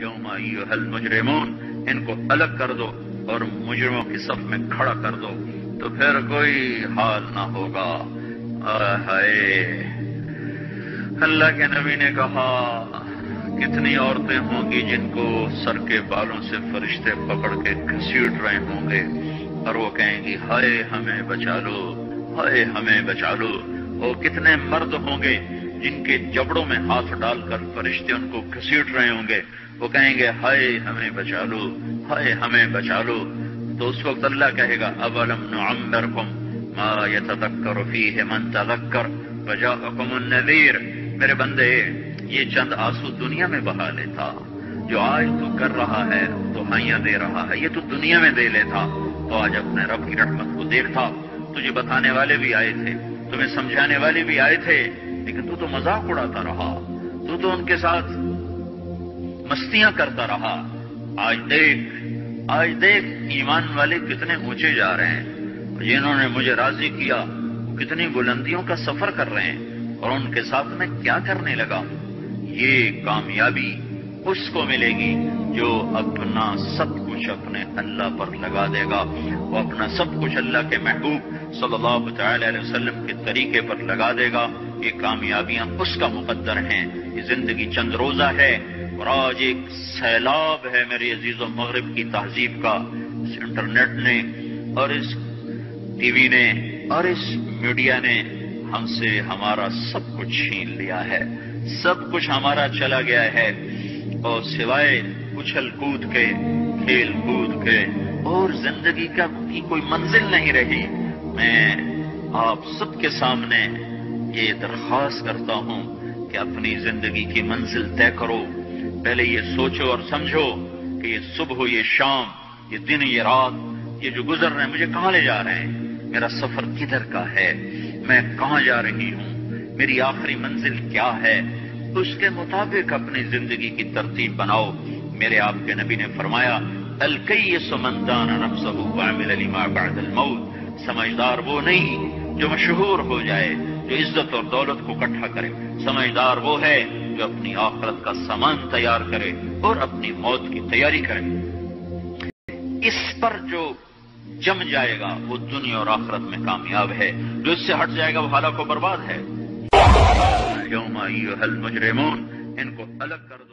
यौम अय्युहल मुजरिमून, इनको अलग कर दो और मुजरिमों की सफ में खड़ा कर दो, तो फिर कोई हाल ना होगा। हाय, अल्लाह के नबी ने कहा कितनी औरतें होंगी जिनको सर के बालों से फरिश्ते पकड़ के घसीट रहे होंगे और वो कहेंगी हाय हमें बचा लो, हाय हमें बचा लो। और कितने मर्द होंगे जिनके जबड़ों में हाथ डालकर फरिश्ते उनको घसीट रहे होंगे, वो कहेंगे हाय हमें बचा लो, हाय हमें बचा लो। तो उस वक्त अल्लाह कहेगा अवलम नुअम्मिरकुम मा यतदक्करु फीहि मन तदक्कर वजाअकुमुन नज़ीर। मेरे बंदे, ये चंद आंसू दुनिया में बहा लेता, जो आज तू कर रहा है, दुहाइयां दे रहा है, ये तू दुनिया में दे लेता तो आज अपने रब की रहमत को देखता। तुझे बताने वाले भी आए थे, तुम्हें समझाने वाले भी आए थे, लेकिन तू तो मजाक उड़ाता रहा, तू तो उनके साथ मस्तियां करता रहा। आज देख ईमान वाले कितने ऊंचे जा रहे हैं, जिन्होंने मुझे राजी किया वो कितनी बुलंदियों का सफर कर रहे हैं, और उनके साथ मैं क्या करने लगा। ये कामयाबी उसको मिलेगी जो अपना सब कुछ अपने अल्लाह पर लगा देगा। वो अपना सब कुछ अल्लाह के महबूब सल्लल्लाहु अलैहि वसल्लम के तरीके पर लगा देगा। ये कामयाबियां उसका मुकद्दर हैं। ये जिंदगी चंद रोजा है और आज एक सैलाब है मेरे अजीजों मगरिब की तहजीब का। इस इंटरनेट ने और इस टीवी ने और इस मीडिया ने हमसे हमारा सब कुछ छीन लिया है, सब कुछ हमारा चला गया है, और सिवाय उछल कूद के, खेल कूद के और जिंदगी का की कोई मंजिल नहीं रही। मैं आप सबके सामने ये दरख्वास्त करता हूं कि अपनी जिंदगी की मंजिल तय करो। पहले ये सोचो और समझो कि ये सुबह, ये शाम, ये दिन, ये रात, ये जो गुजर रहे हैं मुझे कहां ले जा रहे हैं, मेरा सफर किधर का है, मैं कहां जा रही हूं, मेरी आखिरी मंजिल क्या है। उसके मुताबिक अपनी जिंदगी की तरतीब बनाओ। मेरे आपके नबी ने फरमाया अल-कय्यिसु मन दाना नफ्सहु व अमिला लिमा बअदल मौत। समझदार वो नहीं जो मशहूर हो जाए, जो इज्जत और दौलत को इकट्ठा करे। समझदार वो है जो अपनी आखिरत का सामान तैयार करे और अपनी मौत की तैयारी करे। इस पर जो जम जाएगा वो दुनिया और आखिरत में कामयाब है, जो इससे हट जाएगा वो हालात को बर्बाद है। यौम अय्युहल मुजरिमून, इनको अलग कर दो।